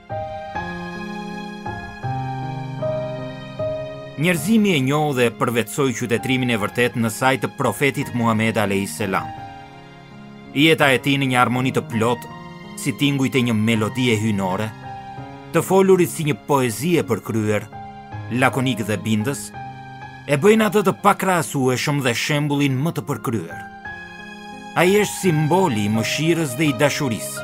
Njerëzimi e njohu dhe përvetsoi qytetrimin e vërtet në saj të profetit Muhammed a.s. Jeta e tij në një harmoni të plotë, si tingujt e një melodie hynore, të folurit si një poezi e përkryer, lakonik dhe bindës, e bëjnë atë të pakrahasueshëm dhe shembullin më të përkryer. Ai është simboli i mëshirës dhe i dashurisë.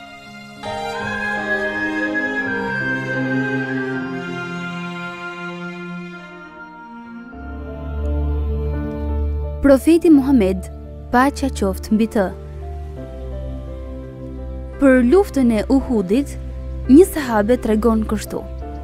Profeti Muhammed, paqja qoftë mbi të. Për luftën e Uhudit, një sahabe tregon kështu: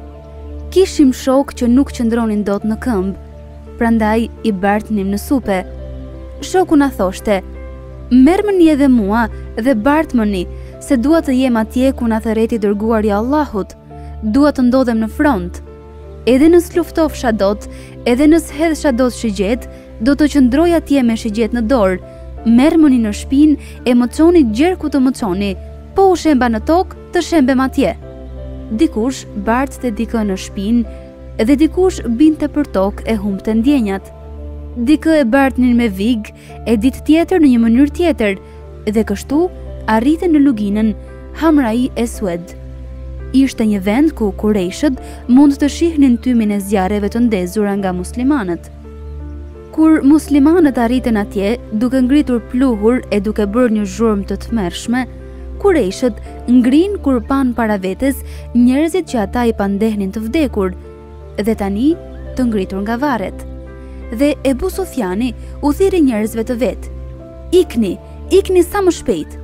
kishim shok që nuk qëndronin dot në këmbë, prandaj i bartnim në supe. Shoku na thoshte: merrmeni edhe mua dhe bartmeni, se dua të jem atje ku na thërreti dërguari i Allahut, dua të ndodhem në front. Edhe nëse luftofsha dot, edhe nëse hedhsha dot shigjet, do të qëndroj atje me shigjet në dorë. Merrmeni në shpinë e më çoni gjerë ku të më çoni, po u shemba në tokë, të shembem atje. Dikush bartste dikë në shpinë dhe dikush binte për tokë e humbte ndjenjat. Dikë e bartnin me vig, e ditë tjetër në një mënyrë tjetër, dhe kështu arritën në luginën Hamrai Eswed. Ishte një vend ku Kurejshët mund të shihnin tymin e zjarreve të ndezura nga muslimanët. Kur muslimanët arritën atje, duke ngritur pluhur e duke bërë një zhurmë të tmerrshme, Kurejshët ngrin kur pan para vetes njerëzit që ata i pandehnin të vdekur, dhe tani të ngritur nga varret. Dhe Ebu Sufjani u thiri njerëzve të vet: ikni, ikni sa më shpejt.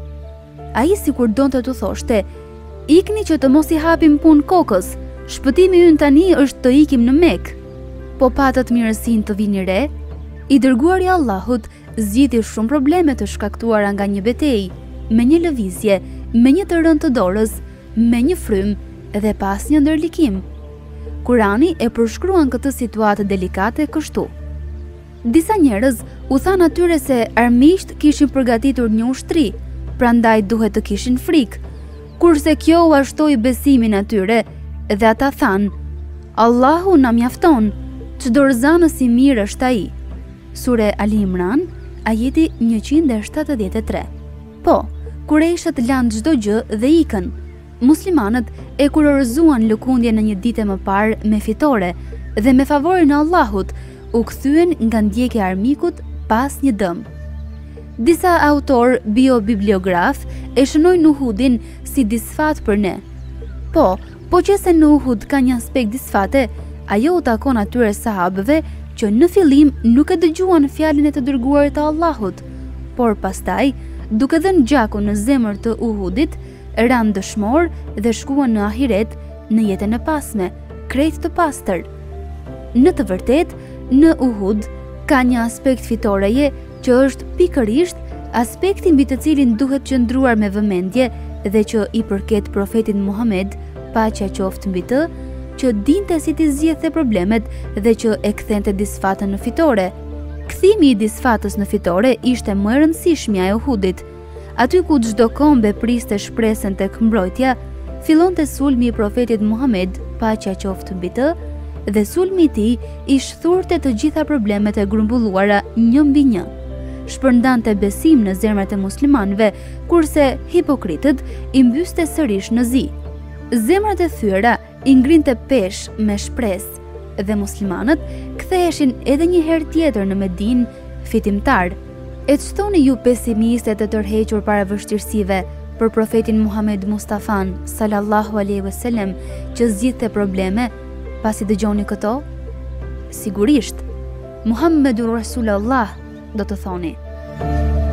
Ai sikur donte të thoshte: ikni që të mos i hapim punë kokës, shpëtimi ynë tani është të ikim në Mekë. Po patët mirësinë të vini re, i dërguari i Allahut zgjidhi shumë probleme të shkaktuara nga një betejë, me një lëvizje, me një të rënë të dorës, me një frymë dhe pas një ndërlikim. Kurani e përshkruan këtë situatë delikate kështu: disa njerëz u thanë atyre se armiqt kishin përgatitur një ushtri, prandaj duhet të kishin frikë, kurse kjo u ashtoi besimin atyre, dhe ata thanë: Allahu na mjafton, çdorëzanës i mirë është ai. Sure Ali Imran, ajeti 173. Po, Kurejshët lanë çdo gjë dhe ikën. Muslimanët e kurorëzuan lëkundjen në një ditë më parë me fitore dhe me favorin e Allahut u kthyen nga ndjekja e armikut pas një dëm. Disa autor biobibliograf e shënojnë Uhudin si disfat për ne. Po që se në Uhud ka një aspekt disfate, ajo u takon atyre sahabëve që në fillim nuk e dëgjuan fjalën e të dërguarit të Allahut, por pastaj, duke dhënë gjakun në zemër të Uhudit, ranë dëshmor dhe shkuan në ahiret, në jetën e pasme, krejt të pastër. Në të vërtet, në Uhud ka një aspekt fitoreje që është pikërisht aspekti mbi të cilin duhet qëndruar me vëmendje dhe që i përket profetit Muhammed, paqja qoftë mbi të, që dinte si t'i zgjidhte problemet dhe që e kthente disfatën në fitore. Kthimi i disfatës në fitore ishte më e rëndësishmja e Uhudit. Aty ku çdo kombe priste shpresën tek mbrojtja, fillonte sulmi i profetit Muhammed, paqja qoftë mbi të, dhe sulmi i tij i shthurte të gjitha problemet e grumbulluara një mbi një. Shpërndante besim në zemrat e muslimanëve, kurse hipokritët i mbyste sërish në zi. Zemrat e thyera i ngrinte pesh me shpresë dhe muslimanët ktheheshin edhe një herë tjetër në Medinë fitimtar. E ç'thoni ju pesimiste të tërhequr para vështirësive për profetin Muhammed Mustafan sallallahu alaihi wasallam që zgjidhte probleme, pasi dëgjoni këto? Sigurisht, Muhammedur Rasulullah do të thoni.